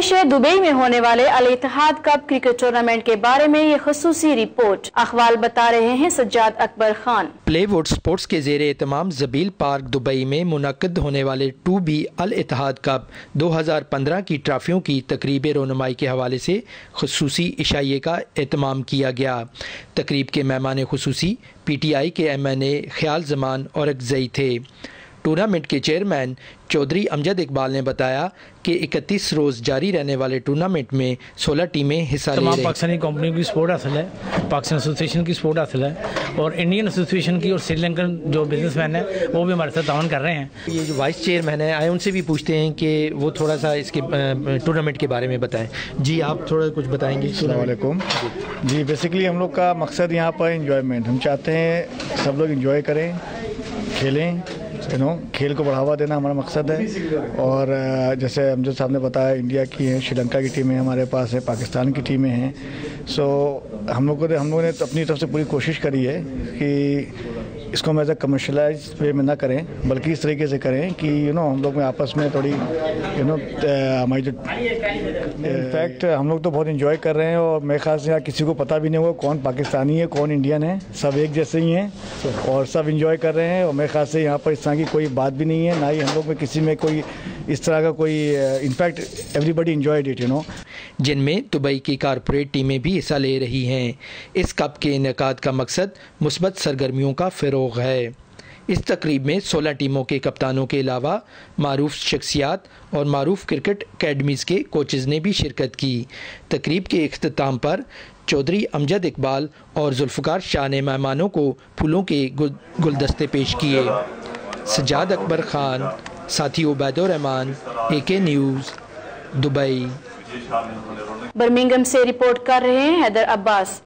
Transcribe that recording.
पेश है दुबई में होने वाले Al Ittihad cup cricket tournament के बारे में ये खसूसी रिपोर्ट। अखबार बता रहे हैं सज्जाद अकबर खान। प्लेवुड स्पोर्ट्स के ज़ेरे एहतमाम ज़बील पार्क दुबई में मुनक्किद होने वाले 2B अल इत्तेहाद कप 2015 की ट्रॉफियों की तकरीब रोनुमाई के हवाले से खसूसी इशाइये का एहतमाम किया गया। तकरीब के मेहमान खुसूसी PTI के MNA ख्याल जमान और अगजई थे। टूर्नामेंट के चेयरमैन चौधरी अमजद इकबाल ने बताया कि 31 रोज़ जारी रहने वाले टूर्नामेंट में 16 टीमें हिस्सा ले रही हैं। पाकिस्तानी कंपनी की सपोर्ट हासिल है, पाकिस्तान एसोसिएशन की सपोर्ट हासिल है और इंडियन एसोसिएशन की और श्रीलंकन जो बिजनेसमैन है वो भी हमारे साथ ताउन कर रहे हैं। ये जो वाइस चेयरमैन है आए उनसे भी पूछते हैं कि वो थोड़ा सा इसके टूर्नामेंट के बारे में बताएं। जी आप थोड़ा कुछ बताएंगे। अस्सलाम वालेकुम। जी बेसिकली हम लोग का मकसद यहाँ पर इंजॉयमेंट, हम चाहते हैं सब लोग इंजॉय करें, खेलें, खेल को बढ़ावा देना हमारा मकसद है। और जैसे अमजद साहब ने बताया इंडिया की है, श्रीलंका की टीमें हमारे पास है, पाकिस्तान की टीमें हैं। सो हम लोगों ने अपनी तरफ से पूरी कोशिश करी है कि इसको हम एज ए कमर्शलाइज वे में ना करें बल्कि इस तरीके से करें कि हम लोग में आपस में थोड़ी हमारी जो इनफैक्ट हम लोग तो बहुत इंजॉय कर रहे हैं और मेरे ख्याल से यहाँ किसी को पता भी नहीं होगा कौन पाकिस्तानी है कौन इंडियन है, सब एक जैसे ही हैं और सब इंजॉय कर रहे हैं। और मेरे ख्याल से यहाँ पर इस तरह की कोई बात भी नहीं है, ना ही हम लोग में किसी में कोई इस तरह का कोई, इनफैक्ट एवरीबडी इंजॉयड इट जिनमें दुबई की कारपोरेट टीमें भी हिस्सा ले रही हैं। इस कप के इनेकाद का मकसद मुस्बत सरगर्मियों का फ़रोग़ है। इस तकरीब में 16 टीमों के कप्तानों के अलावा मारूफ शख्सियात और मारूफ क्रिकेट अकेडमीज़ के कोचेज़ ने भी शिरकत की। तकरीब के इख्तिताम पर चौधरी अमजद इकबाल और जुल्फ़कार शाह ने मेहमानों को फूलों के गुलदस्ते पेश किए। सज्जाद अकबर खान, साथी Ubaidur Rahman, AK news, Dubai. Birmingham से रिपोर्ट कर रहे हैं हैदर अब्बास।